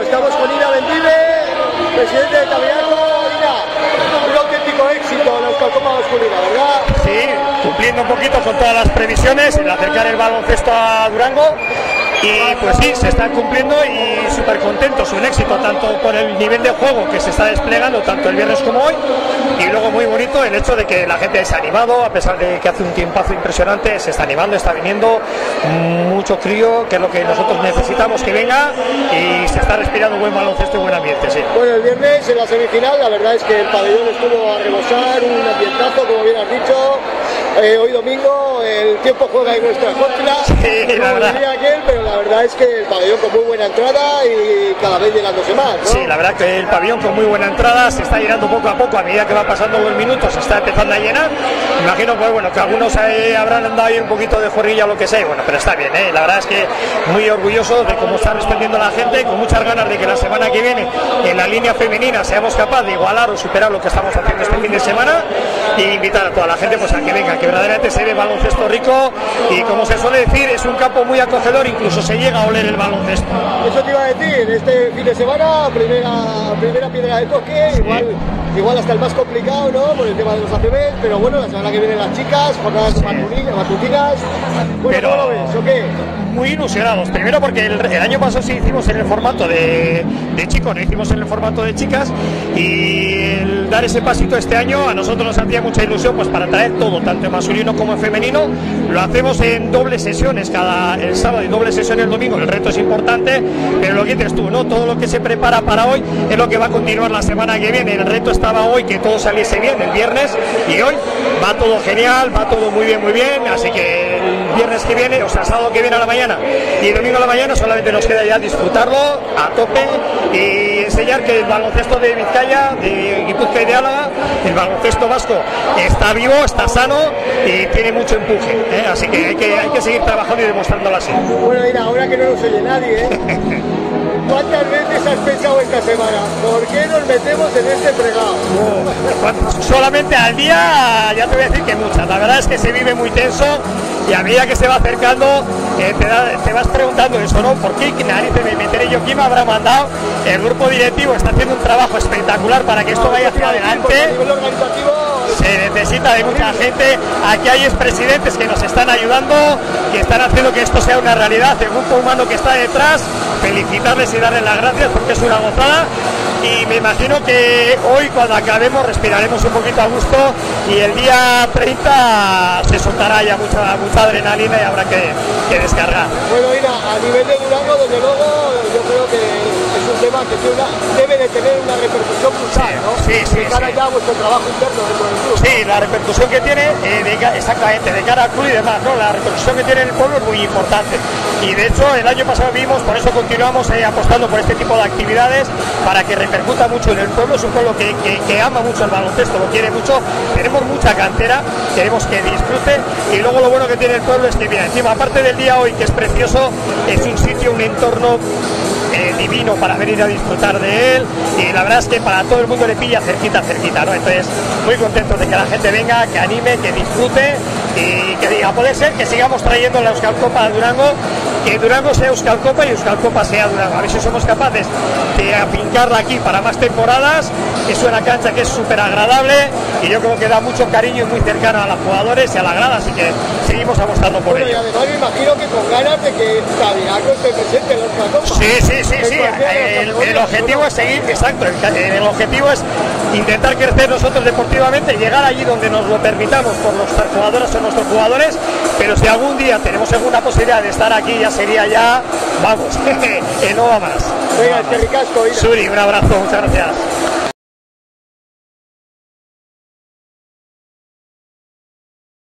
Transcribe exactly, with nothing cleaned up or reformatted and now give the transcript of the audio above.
estamos con Ina Bendive, presidente de Tabernaco. Ina, un auténtico éxito la Euskalcopa masculina, ¿verdad? Sí, cumpliendo un poquito con todas las previsiones, el acercar el baloncesto a Durango. Y pues sí, se están cumpliendo y súper contentos, un éxito tanto por el nivel de juego que se está desplegando tanto el viernes como hoy, y luego muy bonito el hecho de que la gente se ha animado, a pesar de que hace un tiempazo impresionante, se está animando, está viniendo mucho crío, que es lo que nosotros necesitamos que venga, y se está respirando buen baloncesto y buen ambiente, sí. Bueno, el viernes en la semifinal, la verdad es que el pabellón estuvo a rebosar, un ambientazo, como bien has dicho. Eh, hoy domingo el tiempo juega en nuestra contra, sí, la verdad. Aquel, pero la verdad es que el pabellón con muy buena entrada y cada vez llenándose más, ¿no? Sí, la verdad que el pabellón con muy buena entrada se está llenando poco a poco, a medida que va pasando los minutos se está empezando a llenar. Me imagino pues, bueno, que algunos eh, habrán andado ahí un poquito de jorrilla o lo que sea, bueno, pero está bien, ¿eh? La verdad es que muy orgulloso de cómo está respondiendo la gente, con muchas ganas de que la semana que viene en la línea femenina seamos capaces de igualar o superar lo que estamos haciendo este fin de semana, e invitar a toda la gente pues a que venga, que verdaderamente se ve baloncesto rico, y como se suele decir, es un campo muy acogedor, incluso se llega a oler el baloncesto. Eso te iba a decir, este fin de semana, primera, primera piedra de toque, sí. igual, igual hasta el más complicado, ¿no? Por el tema de los A C Bs, pero bueno, la semana que vienen las chicas, jornadas sí. matutinas. Bueno, pero... ¿cómo lo ves o qué? Muy ilusionados, primero porque el, el año pasado sí hicimos en el formato de, de chicos, no hicimos en el formato de chicas, y el dar ese pasito este año a nosotros nos hacía mucha ilusión pues para traer todo, tanto en masculino como en femenino. Lo hacemos en dobles sesiones cada el sábado y doble sesión el domingo, el reto es importante, pero lo que dices tú, ¿no? Todo lo que se prepara para hoy es lo que va a continuar la semana que viene. El reto estaba hoy que todo saliese bien el viernes, y hoy va todo genial, va todo muy bien, muy bien, así que el viernes que viene, o sea, sábado que viene a la mañana y domingo a la mañana solamente nos queda ya disfrutarlo a tope y enseñar que el baloncesto de Vizcaya, de Guipúzcoa y de Álava, el baloncesto vasco está vivo, está sano y tiene mucho empuje, ¿eh? Así que hay, que hay que seguir trabajando y demostrándolo así. Bueno, mira, ahora que no nos oye nadie, ¿eh? ¿Cuántas veces has pensado esta semana? ¿Por qué nos metemos en este fregado? Oh, solamente al día ya te voy a decir que muchas. La verdad es que se vive muy tenso, y a medida que se va acercando eh, te, da, te vas preguntando eso, ¿no? ¿Por qué narices me meteré yo? ¿Quién me habrá mandado? El grupo directivo está haciendo un trabajo espectacular para que esto vaya hacia adelante. Se necesita de mucha gente. Aquí hay expresidentes que nos están ayudando, que están haciendo que esto sea una realidad. El grupo humano que está detrás, felicitarles y darles las gracias porque es una gozada. Y me imagino que hoy, cuando acabemos, respiraremos un poquito a gusto, y el día treinta se soltará ya mucha, mucha adrenalina y habrá que, que descargar. Bueno, mira, a nivel de Durango, desde luego, yo creo que es un tema que una, debe de tener una repercusión brutal, ¿no? Sí, sí, de cara sí. ya a vuestro trabajo interno dentro del club. Sí, la repercusión que tiene, eh, de, exactamente, de cara al club y demás, ¿no? La repercusión que tiene en el pueblo es muy importante. Y de hecho, el año pasado vimos, por eso continuamos eh, apostando por este tipo de actividades, para que repercuta mucho en el pueblo. Es un pueblo que, que, que ama mucho el baloncesto, lo quiere mucho, tenemos mucha cantera, queremos que disfrute, y luego lo bueno que tiene el pueblo es que, mira, encima, aparte del día hoy, que es precioso, es un sitio, un entorno eh, divino para venir a disfrutar de él, y la verdad es que para todo el mundo le pilla cerquita, cerquita, ¿no? Entonces, muy contentos de que la gente venga, que anime, que disfrute, y que diga, puede ser que sigamos trayendo la Euskalcopa a Durango, que Durango sea Euskalcopa y Euskalcopa sea Durango. A ver si somos capaces de afincarla aquí para más temporadas. Es una cancha que es súper agradable, y yo creo que da mucho cariño y muy cercano a los jugadores y a la grada, así que seguimos apostando por bueno, ello. Y además me imagino que con ganas de que Tabernaco esté presente en la Euskalcopa. Sí, sí, sí, sí. El, el objetivo es seguir, exacto, el, el objetivo es intentar crecer nosotros deportivamente, llegar allí donde nos lo permitamos por nuestras jugadoras o nuestros jugadores, pero si algún día tenemos alguna posibilidad de estar aquí, ya sería ya, vamos, que no va más. Venga, es que ricasco. Suri, un abrazo, muchas gracias.